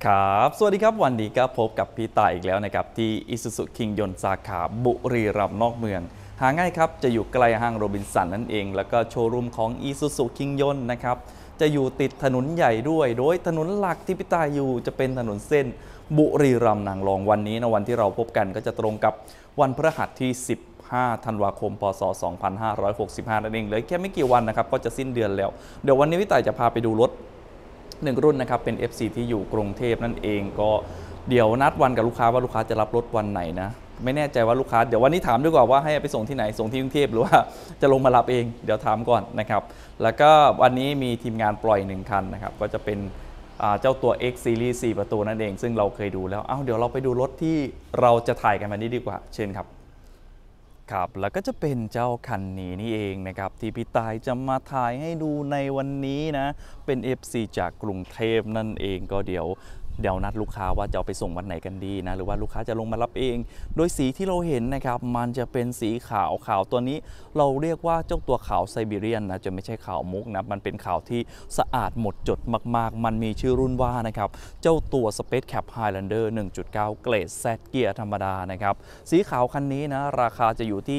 ครับสวัสดีครับวันนี้ก็พบกับพี่ต่ายอีกแล้วนะครับที่ Isuzu คิงยนต์สาขาบุรีรัมย์นอกเมืองหาง่ายครับจะอยู่ใกล้ห้างโรบินสันนั่นเองแล้วก็โชว์รูมของ Isuzu คิงยนต์นะครับจะอยู่ติดถนนใหญ่ด้วยโดยถนนหลักที่พี่ต่ายอยู่จะเป็นถนนเส้นบุรีรัมย์นางรองวันนี้นะวันที่เราพบกันก็จะตรงกับวันพฤหัสที่15 ธันวาคม พศ 2565 นั่นเองเลยแค่ไม่กี่วันนะครับก็จะสิ้นเดือนแล้วเดี๋ยววันนี้พี่ต่ายจะพาไปดูรถ1 รุ่นนะครับเป็น FC ที่อยู่กรุงเทพนั่นเองก็เดี๋ยวนัดวันกับลูกค้าว่าลูกค้าจะรับรถวันไหนนะไม่แน่ใจว่าลูกค้าเดี๋ยววันนี้ถามด้วยก่อนว่าให้ไปส่งที่ไหนส่งที่กรุงเทพหรือว่าจะลงมารับเองเดี๋ยวถามก่อนนะครับแล้วก็วันนี้มีทีมงานปล่อย1 คันนะครับก็จะเป็นเจ้าตัว X Series 4 ประตูนั่นเองซึ่งเราเคยดูแล้วเดี๋ยวเราไปดูรถที่เราจะถ่ายกันวันนี้ดีกว่าเชิญครับครับแล้วก็จะเป็นเจ้าคันนี้นี่เองนะครับที่พี่ตายจะมาถ่ายให้ดูในวันนี้นะเป็น FC จากกรุงเทพนั่นเองก็เดี๋ยวนัดลูกค้าว่าจะเอาไปส่งวันไหนกันดีนะหรือว่าลูกค้าจะลงมารับเองโดยสีที่เราเห็นนะครับมันจะเป็นสีขาวตัวนี้เราเรียกว่าเจ้าตัวขาวไซบีเรียนนะจะไม่ใช่ขาวมุกนะมันเป็นขาวที่สะอาดหมดจดมากๆมันมีชื่อรุ่นว่านะครับเจ้าตัว Space Cap Highlander 1.9 เกรด Z เกียร์ธรรมดานะครับสีขาวคันนี้นะราคาจะอยู่ที่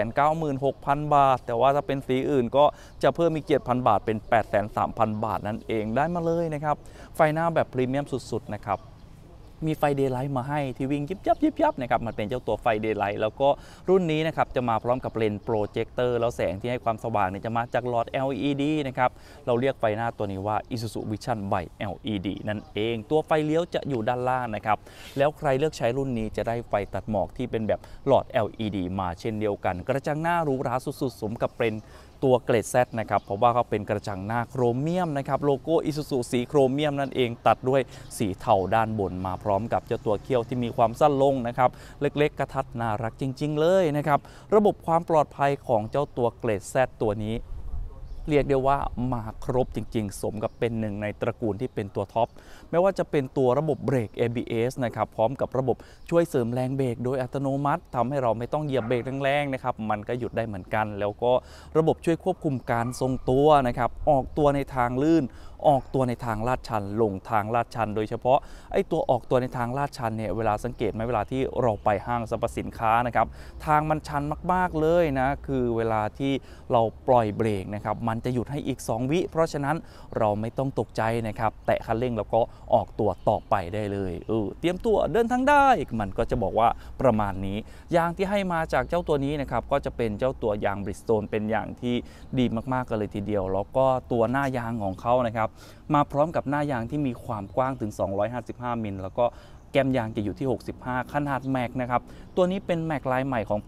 796,000 บาทแต่ว่าถ้าเป็นสีอื่นก็จะเพิ่มอีก 7,000 บาทเป็น 830,000 บาทนั่นเองได้มาเลยนะครับไฟหน้าแบบพรีเมียมสุดนะครับมีไฟเดย์ไลท์มาให้ที่วิ่งยิบยับนะครับมันเป็นเจ้าตัวไฟเดย์ไลท์แล้วก็รุ่นนี้นะครับจะมาพร้อมกับเลนส์โปรเจคเตอร์แล้วแสงที่ให้ความสว่างเนี่ยจะมาจากหลอด LED นะครับเราเรียกไฟหน้าตัวนี้ว่า Isuzu Vision by LED นั่นเองตัวไฟเลี้ยวจะอยู่ด้านล่างนะครับแล้วใครเลือกใช้รุ่นนี้จะได้ไฟตัดหมอกที่เป็นแบบหลอด LED มาเช่นเดียวกันกระจังหน้าหรูหราสุดๆสมกับเป็นตัวเกรด Z นะครับเพราะว่าเขาเป็นกระจังหน้าโครเมียมนะครับโลโก้ Isuzu สีโครเมียมนั่นเองตัดด้วยสีเทาด้านบนมาพร้อมกับเจ้าตัวเขี้ยวที่มีความสั้นลงนะครับเล็กๆกระทัดน่ารักจริงๆเลยนะครับระบบความปลอดภัยของเจ้าตัวเกรด Z ตัวนี้เรียกได้ว่ามาครบจริงๆสมกับเป็นหนึ่งในตระกูลที่เป็นตัวท็อปไม่ว่าจะเป็นตัวระบบเบรก ABS นะครับพร้อมกับระบบช่วยเสริมแรงเบรกโดยอัตโนมัติทำให้เราไม่ต้องเหยียบเบรกแรงๆนะครับมันก็หยุดได้เหมือนกันแล้วก็ระบบช่วยควบคุมการทรงตัวนะครับออกตัวในทางลื่นออกตัวในทางลาดชันลงทางลาดชันโดยเฉพาะไอ้ตัวออกตัวในทางลาดชันเนี่ยเวลาสังเกตไหมเวลาที่เราไปห้างสรรพสินค้านะครับทางมันชันมากๆเลยนะคือเวลาที่เราปล่อยเบรกนะครับมันจะหยุดให้อีก2 วิเพราะฉะนั้นเราไม่ต้องตกใจนะครับแตะคันเร่งแล้วก็ออกตัวต่อไปได้เลยเตรียมตัวเดินทางได้มันก็จะบอกว่าประมาณนี้ยางที่ให้มาจากเจ้าตัวนี้นะครับก็จะเป็นเจ้าตัวยางบริสโตนเป็นอย่างที่ดีมากๆกันเลยทีเดียวแล้วก็ตัวหน้ายางของเขานะครับมาพร้อมกับหน้ายางที่มีความกว้างถึง255 มิลแล้วก็แก้มยางจะอยู่ที่65ขนาดแม็กนะครับตัวนี้เป็นแม็กลายใหม่ของปี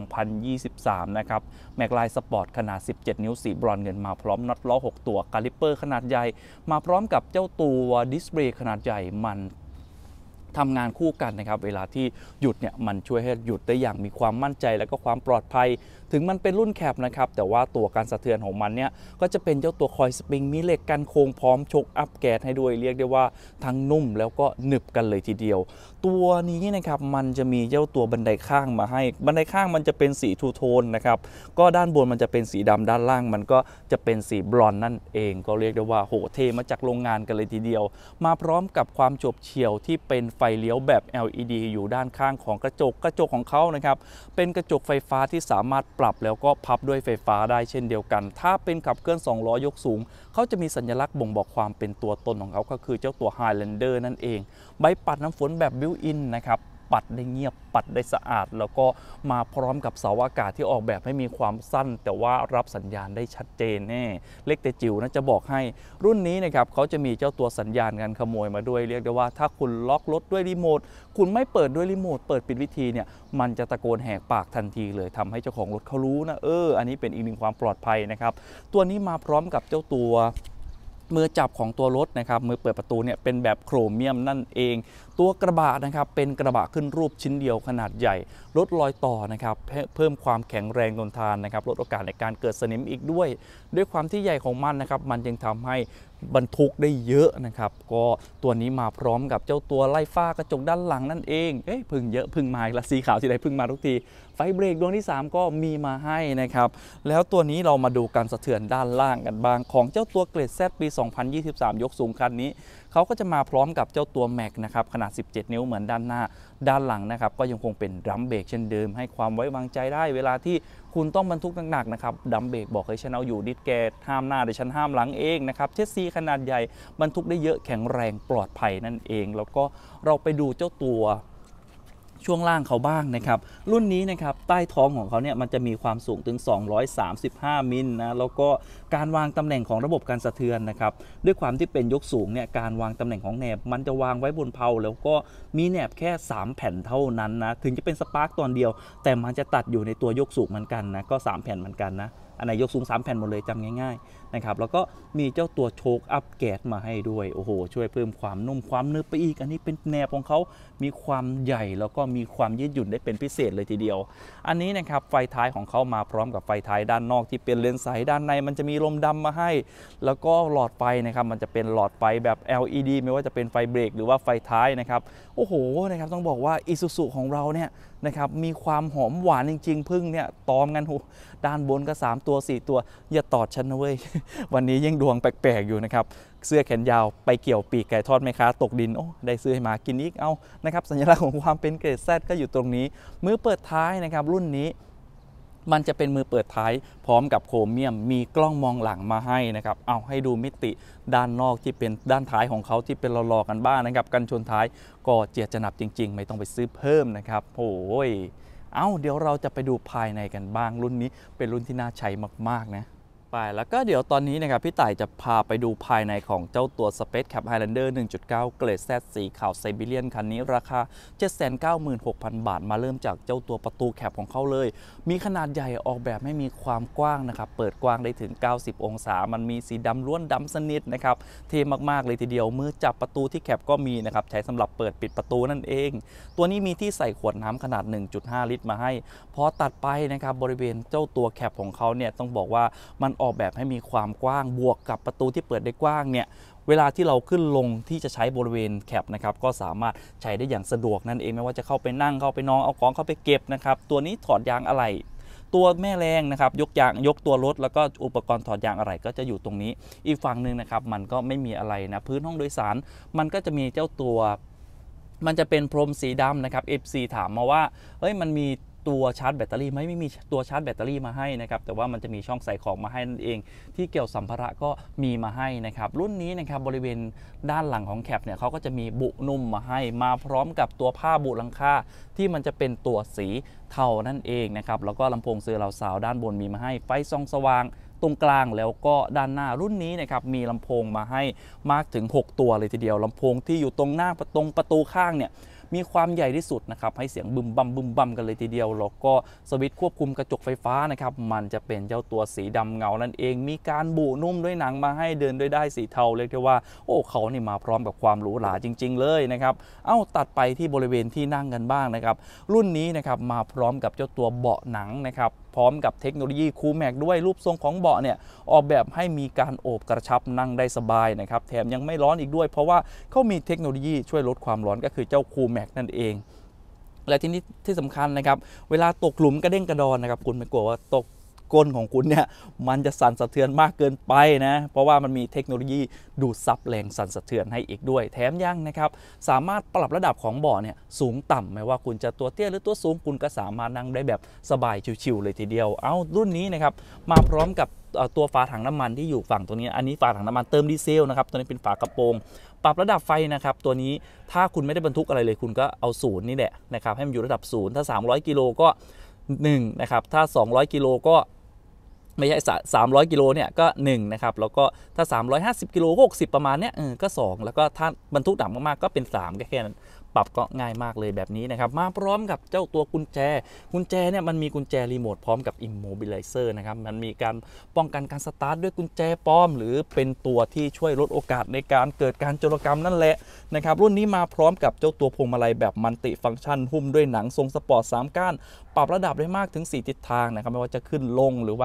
2023 นะครับแม็กลายสปอร์ตขนาด 17 นิ้วสีบรอนซ์เงินมาพร้อมน็อตล้อ6 ตัวคาลิปเปอร์ขนาดใหญ่มาพร้อมกับเจ้าตัวดิสเบรกขนาดใหญ่มันทำงานคู่กันนะครับเวลาที่หยุดเนี่ยมันช่วยให้หยุดได้อย่างมีความมั่นใจและก็ความปลอดภัยถึงมันเป็นรุ่นแคปนะครับแต่ว่าตัวการสะเทือนของมันเนี่ยก็จะเป็นเจ้าตัวคอยสปริงมีเหล็กกันโค้งพร้อมชกอัพแก๊สให้ด้วยเรียกได้ว่าทั้งนุ่มแล้วก็หนึบกันเลยทีเดียวตัวนี้นะครับมันจะมีเจ้าตัวบันไดข้างมาให้บันไดข้างมันจะเป็นสีทูโทนนะครับก็ด้านบนมันจะเป็นสีดำด้านล่างมันก็จะเป็นสีบลอนด์นั่นเองก็เรียกได้ว่าโหเทมาจากโรงงานกันเลยทีเดียวมาพร้อมกับความโฉบเฉี่ยวที่เป็นไฟเลี้ยวแบบ LED อยู่ด้านข้างของกระจกของเขานะครับเป็นกระจกไฟฟ้าที่สามารถปรับแล้วก็พับด้วยไฟฟ้าได้เช่นเดียวกันถ้าเป็นขับเคลื่อน2 ล้อยกสูงเขาจะมีสัญลักษณ์บ่งบอกความเป็นตัวตนของเขาก็คือเจ้าตัว Highlander นั่นเองใบปัดน้ำฝนแบบบิวอินนะครับปัดได้เงียบปัดได้สะอาดแล้วก็มาพร้อมกับเสาอากาศที่ออกแบบให้มีความสั้นแต่ว่ารับสัญญาณได้ชัดเจนแน่เล็กแต่จิ๋วนะจะบอกให้รุ่นนี้นะครับเขาจะมีเจ้าตัวสัญญาณการขโมยมาด้วยเรียกได้ว่าถ้าคุณล็อกรถด้วยรีโมทคุณไม่เปิดด้วยรีโมทเปิดปิดวิธีเนี่ยมันจะตะโกนแหกปากทันทีเลยทำให้เจ้าของรถเขารู้นะอันนี้เป็นอีกหนึ่งความปลอดภัยนะครับตัวนี้มาพร้อมกับเจ้าตัวมือจับของตัวรถนะครับมือเปิดประตูเนี่ยเป็นแบบโครเมียมนั่นเองตัวกระบะนะครับเป็นกระบะขึ้นรูปชิ้นเดียวขนาดใหญ่ลดรอยต่อนะครับเพิ่มความแข็งแรงทนทานนะครับลดโอกาสในการเกิดสนิมอีกด้วยความที่ใหญ่ของมันนะครับมันจึงทำให้บรรทุกได้เยอะนะครับก็ตัวนี้มาพร้อมกับเจ้าตัวไล่ฟ้ากระจกด้านหลังนั่นเองพึ่งเยอะพึ่งมาอีกละสีขาวที่ใดพึ่งมาทุกทีไฟเบรกดวงที่ 3 ก็มีมาให้นะครับแล้วตัวนี้เรามาดูการสะเทือนด้านล่างกันบ้างของเจ้าตัวเกรด Z ปี 2023 ยกสูงคันนี้เขาก็จะมาพร้อมกับเจ้าตัวแม็กนะครับขนาด 17 นิ้วเหมือนด้านหน้าด้านหลังนะครับก็ยังคงเป็นดรัมเบรกเช่นเดิมให้ความไว้วางใจได้เวลาที่คุณต้องบรรทุกหนักๆนะครับดรัมเบรกบอกให้ฉันเอาอยู่ดิสแกห้ามหน้าเดี๋ยวฉันห้ามหลังเองนะครับเชสซีขนาดใหญ่บรรทุกได้เยอะแข็งแรงปลอดภัยนั่นเองแล้วก็เราไปดูเจ้าตัวช่วงล่างเขาบ้างนะครับรุ่นนี้นะครับใต้ท้องของเขาเนี่ยมันจะมีความสูงถึง235มิลนะแล้วก็การวางตำแหน่งของระบบการสะเทือนนะครับด้วยความที่เป็นยกสูงเนี่ยการวางตำแหน่งของแหนบมันจะวางไว้บนเพลาแล้วก็มีแหนบแค่3แผ่นเท่านั้นนะถึงจะเป็นสปาร์คตอนเดียวแต่มันจะตัดอยู่ในตัวยกสูงเหมือนกันนะก็3แผ่นเหมือนกันนะอันไหนยกสูง3แผ่นหมดเลยจำง่ายๆนะครับแล้วก็มีเจ้าตัวโชคอัพแกสมาให้ด้วยโอ้โหช่วยเพิ่มความนุ่มความนึบไปอีกอันนี้เป็นแนบของเขามีความใหญ่แล้วก็มีความยืดหยุ่นได้เป็นพิเศษเลยทีเดียวอันนี้นะครับไฟท้ายของเขามาพร้อมกับไฟท้ายด้านนอกที่เป็นเลนส์ใสด้านในมันจะมีลมดำมาให้แล้วก็หลอดไฟนะครับมันจะเป็นหลอดไฟแบบ LED ไม่ว่าจะเป็นไฟเบรกหรือว่าไฟท้ายนะครับโอ้โหนะครับต้องบอกว่า Isuzu ของเราเนี่ยนะครับมีความหอมหวานจริงๆพึ่งเนี่ยตอมกันด้านบนก็3ตัว4ตัวอย่าตอดฉันนะเว้ย วันนี้ยังดวงแปลกๆอยู่นะครับเสื้อแขนยาวไปเกี่ยวปีกไก่ทอดแม่ค้าตกดินโอ้ได้ซื้อให้มากินอีกเอานะครับสัญลักษณ์ของความเป็นเกรด Z ก็อยู่ตรงนี้มือเปิดท้ายนะครับรุ่นนี้มันจะเป็นมือเปิดท้ายพร้อมกับโครเมียมมีกล้องมองหลังมาให้นะครับเอาให้ดูมิติด้านนอกที่เป็นด้านท้ายของเขาที่เป็นหล่อๆกันบ้างนะครับกันชนท้ายก็เจียดจะหนับจริงๆไม่ต้องไปซื้อเพิ่มนะครับโอ้ยเดี๋ยวเราจะไปดูภายในกันบ้างรุ่นนี้เป็นรุ่นที่น่าใช้มากๆนะแล้วก็เดี๋ยวตอนนี้นะครับพี่ต่ายจะพาไปดูภายในของเจ้าตัว Space Cab Highlander 1.9 เกรด Z สีขาวไซบีเรียนคันนี้ราคา 796,000 บาทมาเริ่มจากเจ้าตัวประตูแคปของเขาเลยมีขนาดใหญ่ออกแบบให้มีความกว้างนะครับเปิดกว้างได้ถึง90องศามันมีสีดำล้วนดำสนิทนะครับเท่มากๆเลยทีเดียวมือจับประตูที่แคปก็มีนะครับใช้สำหรับเปิดปิดประตูนั่นเองตัวนี้มีที่ใส่ขวดน้ำขนาด 1.5 ลิตรมาให้พอตัดไปนะครับบริเวณเจ้าตัวแคปของเขาเนี่ยต้องบอกว่ามันออกแบบให้มีความกว้างบวกกับประตูที่เปิดได้กว้างเนี่ยเวลาที่เราขึ้นลงที่จะใช้บริเวณแคปนะครับก็สามารถใช้ได้อย่างสะดวกนั่นเองไม่ว่าจะเข้าไปนั่งเข้าไปนอนเอาของเข้าไปเก็บนะครับตัวนี้ถอดยางอะไหล่ตัวแม่แรงนะครับยกตัวรถแล้วก็อุปกรณ์ถอดยางอะไหล่ก็จะอยู่ตรงนี้อีกฝั่งหนึ่งนะครับมันก็ไม่มีอะไรนะพื้นห้องโดยสารมันก็จะมีเจ้าตัวมันจะเป็นพรมสีดำนะครับ FC ถามมาว่ามันมีตัวชาร์จแบตเตอรี่ไม่มีตัวชาร์จแบตเตอรี่มาให้นะครับแต่ว่ามันจะมีช่องใส่ของมาให้นั่นเองที่เกี่ยวสัมภาระก็มีมาให้นะครับรุ่นนี้นะครับบริเวณด้านหลังของแคปเนี่ยเขาก็จะมีบุนุ่มมาให้มาพร้อมกับตัวผ้าบุหลังคาที่มันจะเป็นตัวสีเทานั่นเองนะครับแล้วก็ลำโพงเซอร์ราวซาวด้านบนมีมาให้ไฟส่องสว่างตรงกลางแล้วก็ด้านหน้ารุ่นนี้นะครับมีลำโพงมาให้มากถึง6ตัวเลยทีเดียวลำโพงที่อยู่ตรงหน้าประตูข้างเนี่ยมีความใหญ่ที่สุดนะครับให้เสียงบึมบัมกันเลยทีเดียวแล้วก็สวิตช์ควบคุมกระจกไฟฟ้านะครับมันจะเป็นเจ้าตัวสีดำเงานั่นเองมีการบุนุ่มด้วยหนังมาให้เดินด้วยได้สีเทาเรียกได้ว่าเขานี่มาพร้อมกับความหรูหราจริงๆเลยนะครับตัดไปที่บริเวณที่นั่งกันบ้างนะครับรุ่นนี้นะครับมาพร้อมกับเจ้าตัวเบาะหนังนะครับพร้อมกับเทคโนโลยีคูลแม็กด้วยรูปทรงของเบาะเนี่ยออกแบบให้มีการโอบกระชับนั่งได้สบายนะครับแถมยังไม่ร้อนอีกด้วยเพราะว่าเขามีเทคโนโลยีช่วยลดความร้อนก็คือเจ้าคูลแม็กนั่นเองและที่นี้ที่สำคัญนะครับเวลาตกหลุมกระเด้งกระดอนนะครับคุณไม่กลัวว่าตกก้นของคุณเนี่ยมันจะสั่นสะเทือนมากเกินไปนะเพราะว่ามันมีเทคโนโลยีดูดซับแรงสั่นสะเทือนให้อีกด้วยแถมยังนะครับสามารถปรับระดับของเบาะเนี่ยสูงต่ำไม่ว่าคุณจะตัวเตี้ยหรือตัวสูงคุณก็สามารถนั่งได้แบบสบายชิวๆเลยทีเดียวรุ่นนี้นะครับมาพร้อมกับตัวฝาถังน้ำมันที่อยู่ฝั่งตรงนี้อันนี้ฝาถังน้ำมันเติมดีเซลนะครับตัวนี้เป็นฝากระโปรงปรับระดับไฟนะครับตัวนี้ถ้าคุณไม่ได้บรรทุกอะไรเลยคุณก็เอาศูนย์นี่แหละนะครับให้มันอยู่ระดับศูนย์ถ้า300กิโลก็1นะครับถ้า200กิโลก็ไม่ใช่300กิโลเนี่ยก็1นะครับแล้วก็ถ้า350กิโล60ประมาณเนี้ยก็2แล้วก็ถ้าบรรทุกหนักมากๆก็เป็น3แค่นั้นปรับก็ง่ายมากเลยแบบนี้นะครับมาพร้อมกับเจ้าตัวกุญแจเนี่ยมันมีกุญแจรีโมทพร้อมกับ Immobilizer นะครับมันมีการป้องกันการสตาร์ทด้วยกุญแจปลอมหรือเป็นตัวที่ช่วยลดโอกาสในการเกิดการโจรกรรมนั่นแหละนะครับรุ่นนี้มาพร้อมกับเจ้าตัวพวงมาลัยแบบมัลติฟังก์ชันหุ้มด้วยหนังทรงสปอร์ต3ก้านปรับระดับได้มากถึง4ทิศทางนะครับไม่ว่าจะขึ้นลงหรือว่า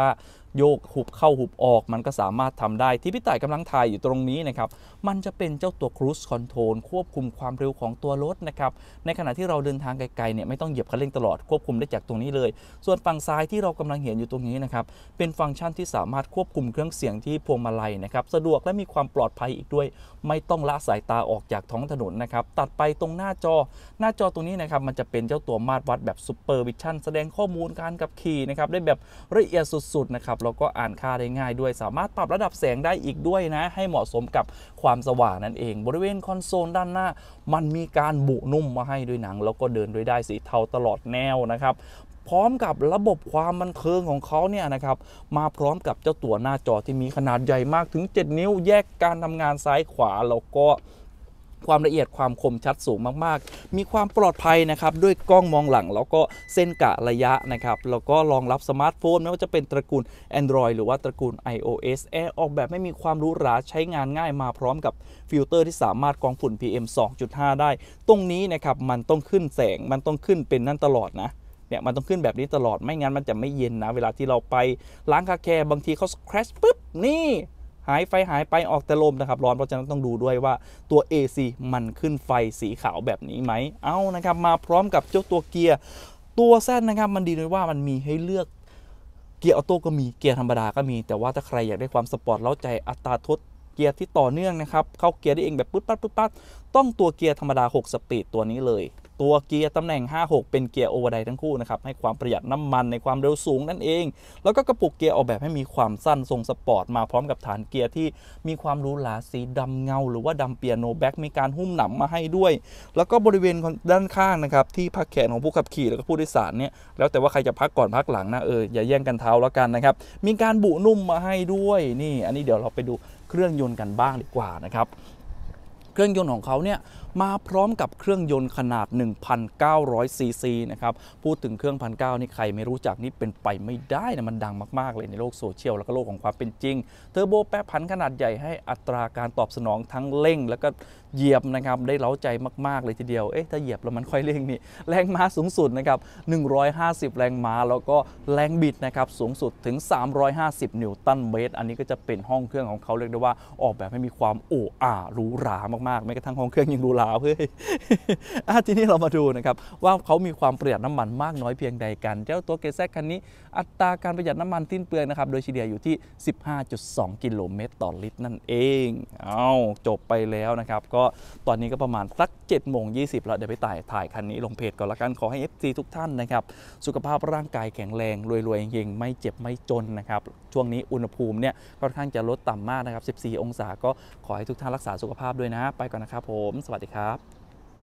โยกหุบเข้าหุบออกมันก็สามารถทำได้ที่พี่ต่ายกำลังถ่ายอยู่ตรงนี้นะครับมันจะเป็นเจ้าตัว Cruise Control ควบคุมความเร็วของตัวรถนะครับในขณะที่เราเดินทางไกลๆเนี่ยไม่ต้องเหยียบคันเร่งตลอดควบคุมได้จากตรงนี้เลยส่วนฝั่งซ้ายที่เรากำลังเห็นอยู่ตรงนี้นะครับเป็นฟังก์ชันที่สามารถควบคุมเครื่องเสียงที่พวงมาลัยนะครับสะดวกและมีความปลอดภัยอีกด้วยไม่ต้องละสายตาออกจากท้องถนนนะครับตัดไปตรงหน้าจอตรงนี้นะครับมันจะเป็นเจ้าตัวมาตรวัดแบบ Super Vision แสดงข้อมูลการขับขี่นะครับได้แบบละเอียดสุดๆนะครับแล้วก็อ่านค่าได้ง่ายด้วยสามารถปรับระดับแสงได้อีกด้วยนะให้เหมาะสมกับความสว่างนั่นเองบริเวณคอนโซลด้านหน้ามันมีการบุนุ่มมาให้ด้วยหนังแล้วก็เดินด้วยได้สีเทาตลอดแนวนะครับพร้อมกับระบบความบันเทิงของเขาเนี่ยนะครับมาพร้อมกับเจ้าตัวหน้าจอที่มีขนาดใหญ่มากถึง7นิ้วแยกการทำงานซ้ายขวาแล้วก็ความละเอียดความคมชัดสูงมากๆมีความปลอดภัยนะครับด้วยกล้องมองหลังแล้วก็เส้นกะระยะนะครับแล้วก็รองรับสมาร์ทโฟนไม่ว่าจะเป็นตระกูล Android หรือว่าตระกูล iOS ออกแบบไม่มีความหรูหราใช้งานง่ายมาพร้อมกับฟิลเตอร์ที่สามารถกรองฝุ่น PM 2.5 ได้ตรงนี้นะครับมันต้องขึ้นแสงมันต้องขึ้นเป็นนั่นตลอดนะเนี่ยมันต้องขึ้นแบบนี้ตลอดไม่งั้นมันจะไม่เย็นนะเวลาที่เราไปล้างคาแคร์บางทีเขาแครชปุ๊บนี่หายไปออกแต่ลมนะครับร้อนเพราะฉะนั้นต้องดูด้วยว่าตัว AC มันขึ้นไฟสีขาวแบบนี้ไหมเอานะครับมาพร้อมกับเจ้าตัวเกียร์ตัวแซดนะครับมันดีด้วยว่ามันมีให้เลือกเกียร์ออโต้ก็มีเกียร์ธรรมดาก็มีแต่ว่าถ้าใครอยากได้ความสปอร์ตเล้าใจอัตราทดเกียร์ที่ต่อเนื่องนะครับเข้าเกียร์ได้เองแบบปึ๊ดปัดต้องตัวเกียร์ธรรมดา6สปีดตัวนี้เลยตัวเกียร์ตำแหน่ง 5-6 เป็นเกียร์โอเวอร์ไดร์ทั้งคู่นะครับให้ความประหยัดน้ำมันในความเร็วสูงนั่นเองแล้วก็กระปุกเกียร์ออกแบบให้มีความสั้นทรงสปอร์ตมาพร้อมกับฐานเกียร์ที่มีความหรูหราสีดำเงาหรือว่าดำเปียโนแบ็กมีการหุ้มหนำมาให้ด้วยแล้วก็บริเวณด้านข้างนะครับที่พักแขนของผู้ขับขี่แล้วก็ผู้โดยสารเนี่ยแล้วแต่ว่าใครจะพักก่อนพักหลังนะอย่าแย่งกันเท้าแล้วกันนะครับมีการบุนุ่มมาให้ด้วยนี่อันนี้เดี๋ยวเราไปดูเครื่องยนต์กันบ้างดีกว่านะครับเครื่องยนต์ของเขาเนี่ยมาพร้อมกับเครื่องยนต์ขนาด 1,900 ซีซีนะครับพูดถึงเครื่อง 1,900 นี่ใครไม่รู้จักนี่เป็นไปไม่ได้นะมันดังมากๆเลยในโลกโซเชียลแล้วก็โลกของความเป็นจริงเทอร์โบแปรผันขนาดใหญ่ให้อัตราการตอบสนองทั้งเร่งแล้วก็เหยียบนะครับได้เร้าใจมากๆเลยทีเดียวถ้าเหยียบแล้วมันค่อยเร่งนี่แรงม้าสูงสุดนะครับ150แรงม้าแล้วก็แรงบิดนะครับสูงสุดถึง350นิวตันเมตรอันนี้ก็จะเป็นห้องเครื่องของเขาเรียกได้ว่าออกแบบให้มีความโอ้อาหรูหรามากๆแม้กระทั่งห้องเครื่องยังหรูหราเพื่อทีนี้เรามาดูนะครับว่าเขามีความประหยัดน้ำมันมากน้อยเพียงใดกันเจ้าตัวเกรแซคันนี้อัตราการประหยัดน้ำมันสิ้นเปลืองนะครับโดยเฉลี่ยอยู่ที่ 15.2 กิโลเมตรต่อลิตรนั่นเองจบไปแล้วนะครับก็ตอนนี้ก็ประมาณสัก7:20แล้วเดี๋ยวไปถ่ายคันนี้ลงเพจก่อนละกันขอให้ FC ทุกท่านนะครับสุขภาพร่างกายแข็งแรงรวยๆเฮงๆไม่เจ็บไม่จนนะครับช่วงนี้อุณหภูมิเนี่ยค่อนข้างจะลดต่ำมากนะครับ14 องศาก็ขอให้ทุกท่านรักษาสุขภาพด้วยนะไปก่อนนะครับผมสวัสดีครับ